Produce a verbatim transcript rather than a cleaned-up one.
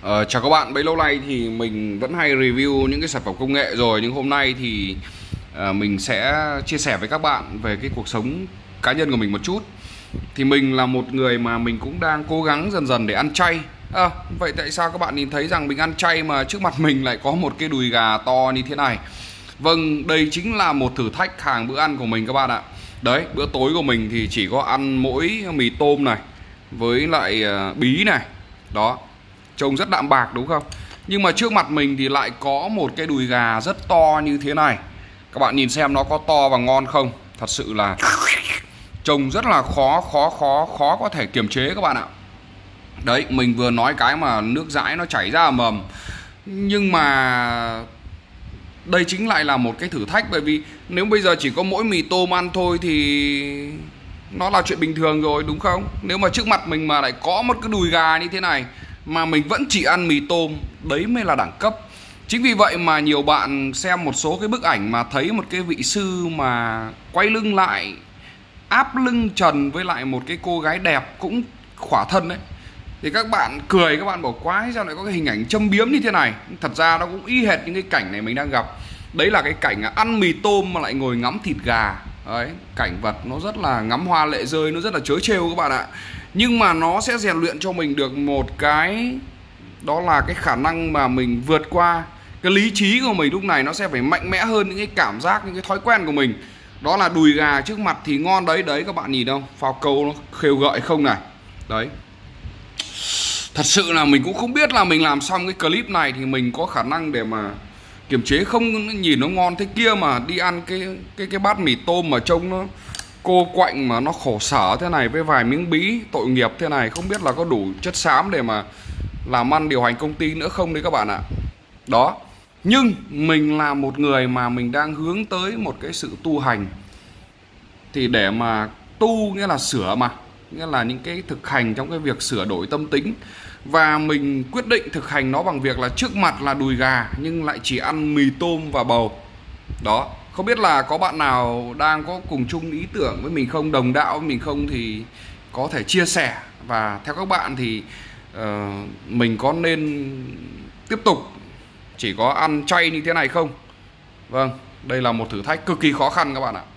Ờ, chào các bạn, bấy lâu nay thì mình vẫn hay review những cái sản phẩm công nghệ rồi, nhưng hôm nay thì ờ, mình sẽ chia sẻ với các bạn về cái cuộc sống cá nhân của mình một chút. Thì mình là một người mà mình cũng đang cố gắng dần dần để ăn chay. À, vậy tại sao các bạn nhìn thấy rằng mình ăn chay mà trước mặt mình lại có một cái đùi gà to như thế này? Vâng, đây chính là một thử thách hàng bữa ăn của mình các bạn ạ. Đấy, bữa tối của mình thì chỉ có ăn mỗi mì tôm này với lại uh, bí này. Đó, trông rất đạm bạc đúng không? Nhưng mà trước mặt mình thì lại có một cái đùi gà rất to như thế này. Các bạn nhìn xem nó có to và ngon không? Thật sự là trông rất là khó khó khó khó có thể kiềm chế các bạn ạ. Đấy, mình vừa nói cái mà nước dãi nó chảy ra mầm. Nhưng mà đây chính lại là một cái thử thách, bởi vì nếu bây giờ chỉ có mỗi mì tôm ăn thôi thì nó là chuyện bình thường rồi đúng không? Nếu mà trước mặt mình mà lại có một cái đùi gà như thế này mà mình vẫn chỉ ăn mì tôm, đấy mới là đẳng cấp. Chính vì vậy mà nhiều bạn xem một số cái bức ảnh mà thấy một cái vị sư mà quay lưng lại, áp lưng trần với lại một cái cô gái đẹp cũng khỏa thân đấy, thì các bạn cười, các bạn bảo quái sao lại có cái hình ảnh châm biếm như thế này. Thật ra nó cũng y hệt những cái cảnh này mình đang gặp. Đấy là cái cảnh ăn mì tôm mà lại ngồi ngắm thịt gà. Đấy, cảnh vật nó rất là ngắm hoa lệ rơi, nó rất là trớ trêu các bạn ạ. Nhưng mà nó sẽ rèn luyện cho mình được một cái, đó là cái khả năng mà mình vượt qua cái lý trí của mình. Lúc này nó sẽ phải mạnh mẽ hơn những cái cảm giác, những cái thói quen của mình. Đó là đùi gà trước mặt thì ngon đấy. Đấy các bạn nhìn không? Phao câu nó khêu gợi không này. Đấy, thật sự là mình cũng không biết là mình làm xong cái clip này thì mình có khả năng để mà kiềm chế không. Nhìn nó ngon thế kia mà đi ăn cái cái cái bát mì tôm mà trông nó cô quạnh mà nó khổ sở thế này với vài miếng bí tội nghiệp thế này, không biết là có đủ chất xám để mà làm ăn điều hành công ty nữa không đấy các bạn ạ. Đó, nhưng mình là một người mà mình đang hướng tới một cái sự tu hành. Thì để mà tu nghĩa là sửa mà, nghĩa là những cái thực hành trong cái việc sửa đổi tâm tính. Và mình quyết định thực hành nó bằng việc là trước mặt là đùi gà nhưng lại chỉ ăn mì tôm và bầu. Đó, không biết là có bạn nào đang có cùng chung ý tưởng với mình không, đồng đạo với mình không, thì có thể chia sẻ. Và theo các bạn thì uh, mình có nên tiếp tục chỉ có ăn chay như thế này không? Vâng, đây là một thử thách cực kỳ khó khăn các bạn ạ.